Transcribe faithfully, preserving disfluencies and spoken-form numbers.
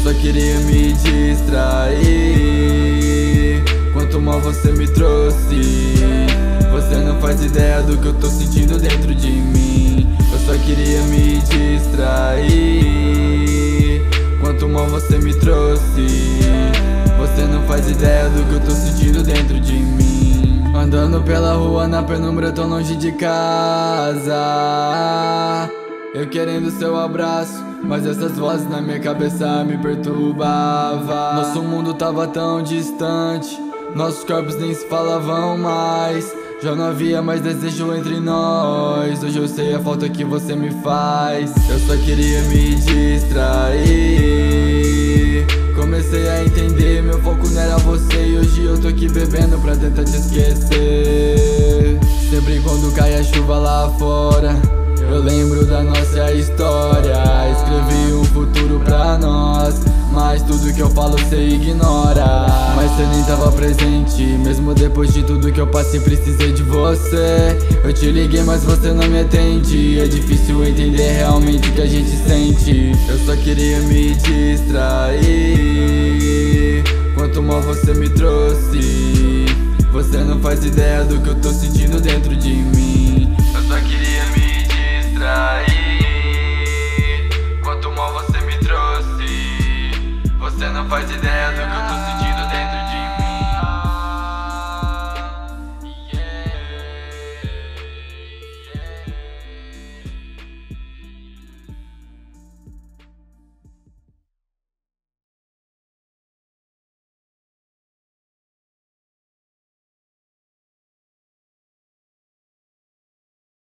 só queria me distrair. Quanto mal você me trouxe. Você não faz ideia do que eu tô sentindo dentro de mim. Eu só queria me distrair. Quanto mal você me trouxe. Você não faz ideia do que eu tô sentindo dentro de mim. Andando pela rua na penumbra, tão longe de casa, eu querendo seu abraço, mas essas vozes na minha cabeça me perturbavam. Nosso mundo tava tão distante, nossos corpos nem se falavam mais. Já não havia mais desejo entre nós. Hoje eu sei a falta que você me faz. Eu só queria me distrair. Comecei a entender, meu foco não era você. E hoje eu tô aqui bebendo pra tentar te esquecer. Sempre quando cai a chuva lá fora, eu lembro da nossa história. Escrevi um futuro pra nós, mas tudo que eu falo cê ignora. Mas cê nem tava presente, mesmo depois de tudo que eu passei precisei de você. Eu te liguei mas você não me atende. É difícil entender realmente o que a gente sente. Eu só queria me distrair. Quanto mal você me trouxe. Você não faz ideia do que eu tô sentindo dentro de mim.